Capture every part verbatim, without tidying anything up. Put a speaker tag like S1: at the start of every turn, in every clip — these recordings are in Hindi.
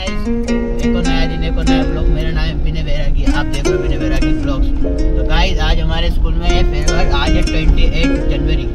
S1: गाइस, एक और नया दिन, एक और नया ब्लॉग। मेरा नाम है विनय बैरागी, आप देख रहे हो विनय बैरागी ब्लॉग्स। तो गाइस, आज हमारे स्कूल में है फेयरवेल। आज है अट्ठाईस जनवरी।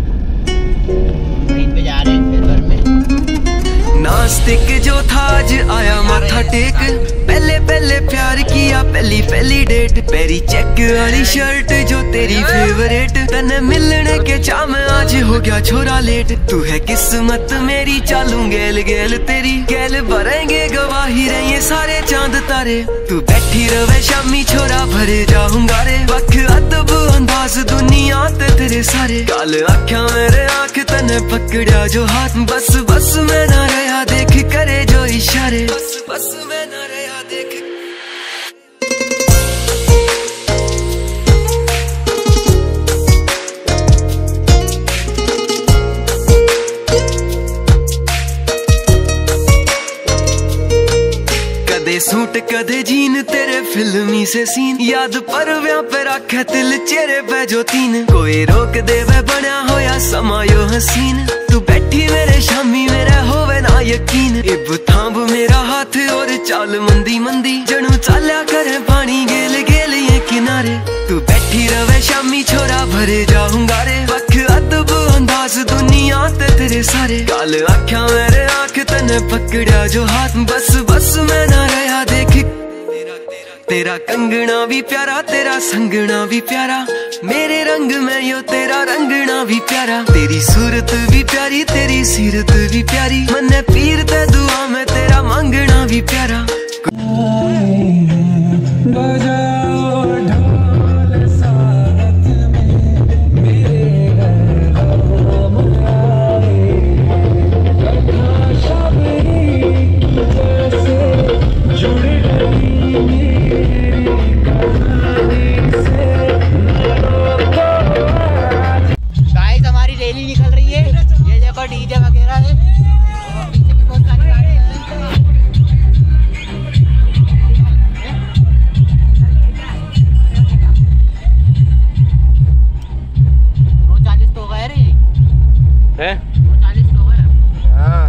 S1: कहीं पे जा रहे हैं फेयरवेल में।
S2: नास्तिक जो था आज आया माथा टेक, पहले पहले प्यार किया पहली पहली डेट। पैरी चेक वाली शर्ट जो तेरी फेवरेट, तने मिलने के चाह में आज हो गया छोरा लेट। तू है किस्मत मेरी, चालू गेल गेल तेरी, गेल भरेंगे गवाही रहे सारे चांद तारे। तू बैठी रवे शामी छोरा भरे जाऊंगा रे, वक्त अदब अंदाज दुनिया ते तेरे सारे। काल आख्या मेरे आंख तने पकड़ा जो हाथ, बस बस मैं ना रहा देख करे जो इशारे, बस बस मैं ना रहा देख। कदे सूट कदे जीन तेरे फिल्मी से सीन, याद पर व्या पे रखे दिल चेहरे पे जो तीन। कोई रोक दे वे बना होया समा यो हसीन, तू बैठी मेरे शामी मेरा होवे ना यकीन। इब थांब मेरा हाथ और चाल मंदी मंदी, जणू चाल्या करे पानी गेल गेल ये किनारे। तू बैठी रवे शामी छोरा भरे जाऊंगा रे, वक्त अदब अंदाज दुनिया ते तेरे सारे। काल आख्या मेरे आंख तने पकड़ा जो हाथ, बस बस मैं ना रहा देख। तेरा कंगना भी प्यारा तेरा संगना भी प्यारा, मेरे रंग में यो तेरा रंगना भी प्यारा। तेरी सूरत भी प्यारी तेरी सीरत भी प्यारी, मन्ने पीर ते दुआ में तेरा मांगना भी प्यारा।
S1: निकल रही है, ये देखो डीजे वगैरह है, पीछे भी बहुत सारी गाड़ियां हैं। दो चालीस तो गए रे हैं, दो चालीस तो गए। हाँ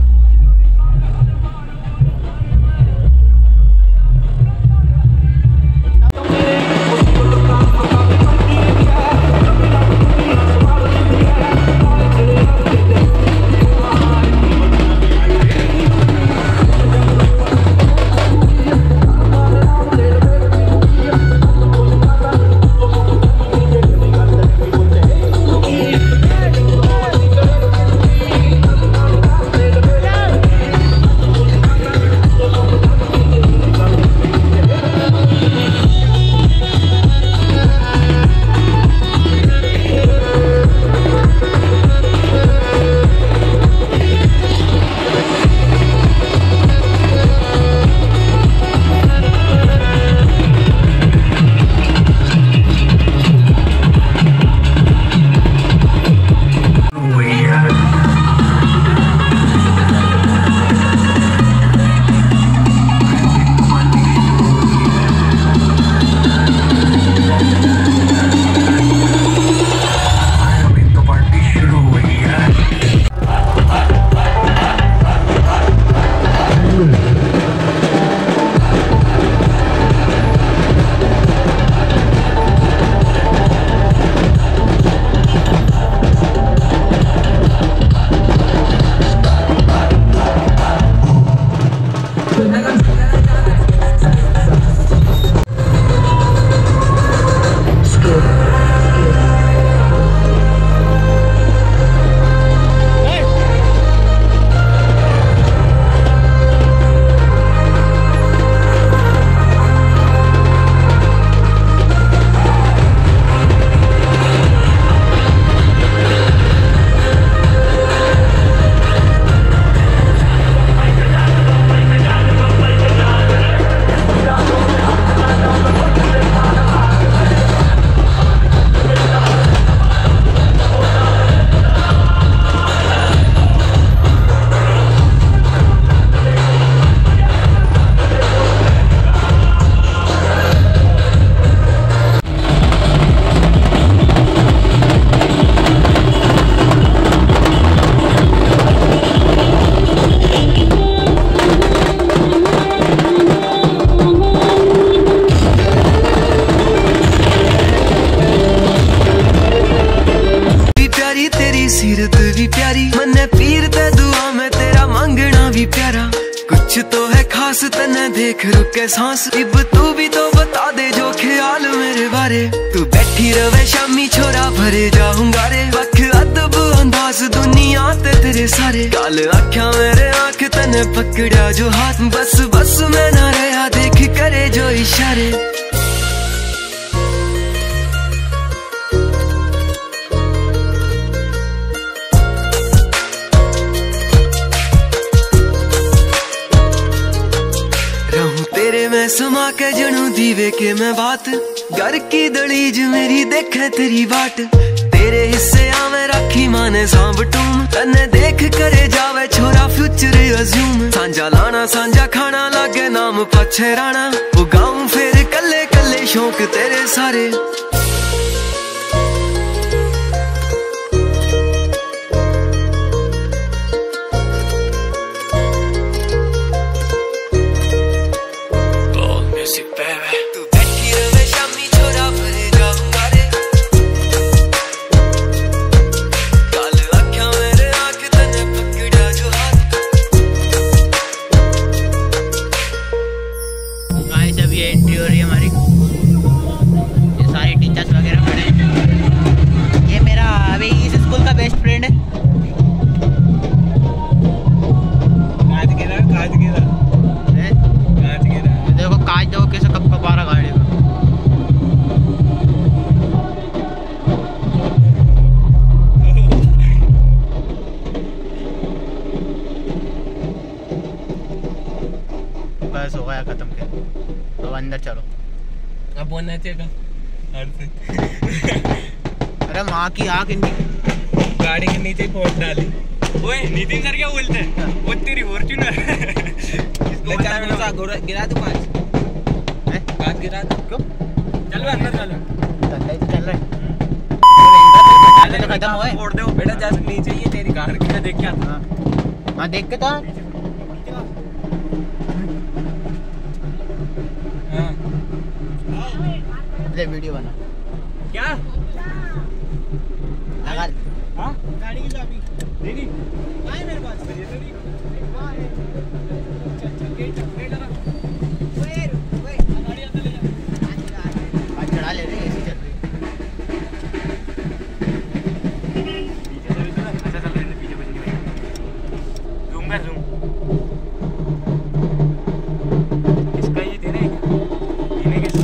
S2: कुछ तो है खास तने देख रुके सांस। इब तू भी तो बता दे जो ख्याल मेरे बारे। तू बैठी रवे शामी छोरा भरे जाऊंगा रे। वक्त अदब अंदाज दुनिया ते तेरे सारे। काल आख्या मेरे आंख तने पकड़ा जो हाथ। बस बस मैं ना रहा देख करे जो इशारे। तेरे मैं समा के जनू दीवे के मैं बात। घर की दलीज मेरी देखे तेरी बाट। तेरे हिस्से आवे राखी माने सांभ टूम। तन्ने देख करे जावे छोरा फ्यूचर अज्यूम। सांझा लाना सांझा खाना लागे नाम पाछे राणा। वो गाँव फिर कल्ले कल्ले शौक तेरे सारे।
S1: एंट्री हो रही है हमारी। ये सारे टीचर्स वगैरह खड़े हैं। ये मेरा अभी इस स्कूल का बेस्ट फ्रेंड है। कांच गिरा कांच गिरा कांच गिरा। देखो कांच देखो कैसे कब कब आ रहा गाड़ी का। बस हो गया खत्म के। अब अंदर चलो।
S3: अब बोलना चाहिए
S1: अरे माँ की आँख इनकी
S3: गाड़ी के नीचे फोड़ डाली। ओए नितिन सर क्या बोलते हैं? वो तेरी फॉर्च्यूनर गिरा दो कांच। कांच गिरा दो। क्यों? चलो अंदर चलो।
S1: चल रहा है खत्म हुआ है।
S3: फोड़ दो बेटा जा नीचे ही तेरी कार की देख क्या।
S1: हाँ देख के तो वीडियो बना
S3: क्या
S1: लगा।
S3: हाँ गाड़ी की चाबी दीदी आए मेरे पास।
S1: चढ़ा ले रहे ऐसी चल रही।
S3: अच्छा चल रहे पीछे पीछे जूम कर जूम। इसका ये दे रहे हैं इन्हें के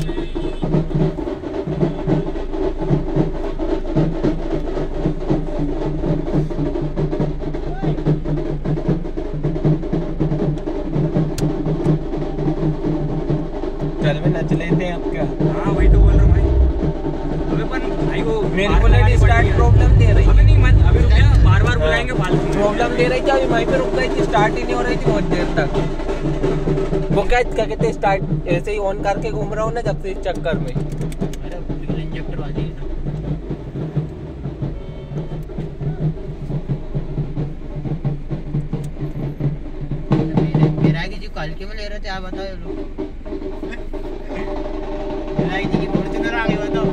S3: चल में नच लेते हैं अब क्या। हाँ वही तो बोल रहा हूँ भाई। अबे पर भाई वो मेरे को नहीं स्टार्ट प्रॉब्लम दे रही। अबे नहीं मत अबे रुक जा बार बार बुलाएंगे फालतू। प्रॉब्लम दे रही थी अभी वहीं पे रुक गई थी। स्टार्ट ही नहीं हो रही थी बहुत देर तक। वो क्या क्या कहते स्टार्ट ऐसे ही ऑन करके घूम रहा हूँ ना जब से इस चक्कर में।
S1: अरे फ्यूल इंजेक्टर वाली है ना। मेरा जी हल्के में ले रहे थे आप बताओ लोग। की फॉर्च्यूनर आ गई बताओ।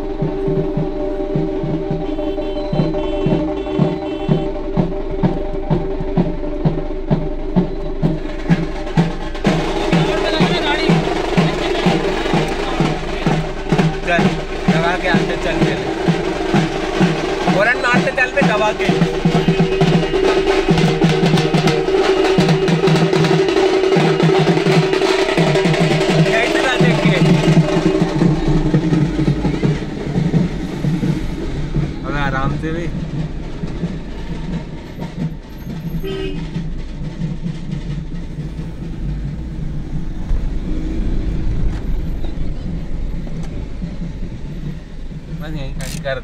S3: चल दबा के आते चल पे फौरन मारते चल पे दबा के। आराम से भी बस यही कर।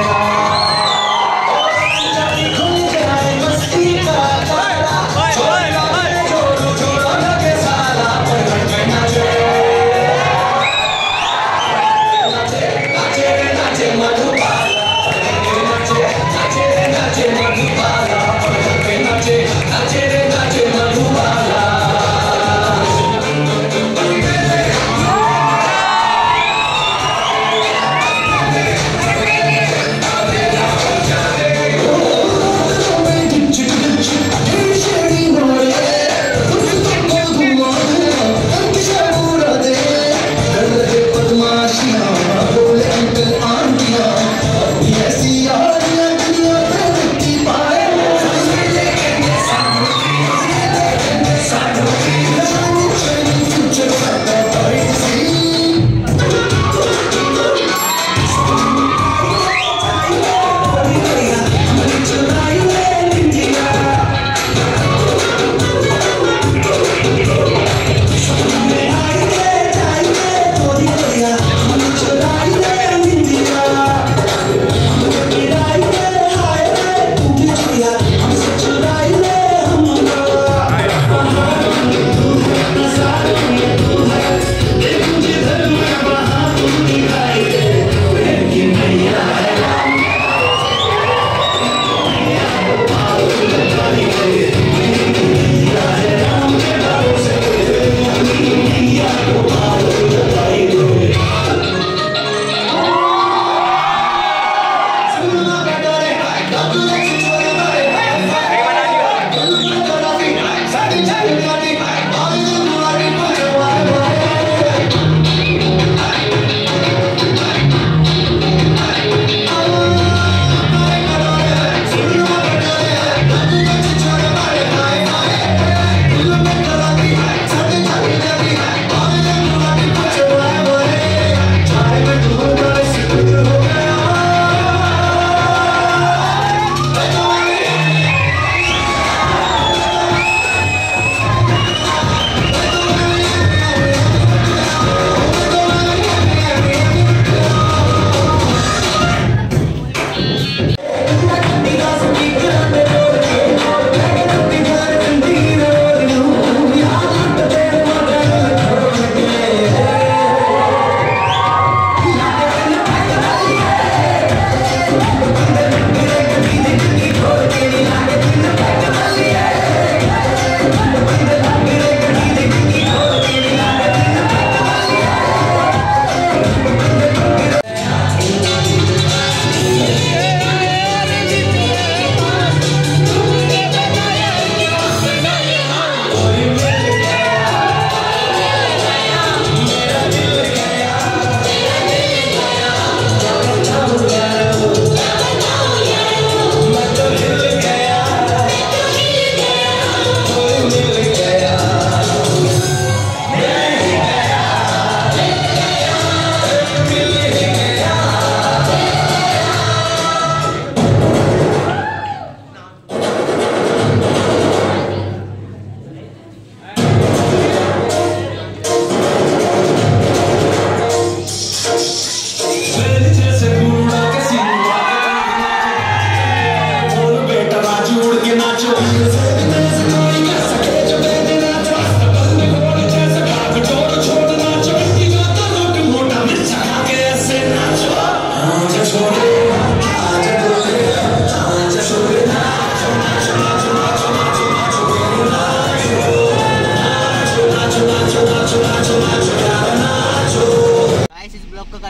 S3: Bye.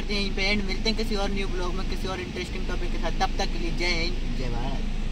S1: करते हैं यहीं पे एंड। मिलते हैं किसी और न्यू ब्लॉग में किसी और इंटरेस्टिंग टॉपिक के साथ। तब तक के लिए जय हिंद जय भारत।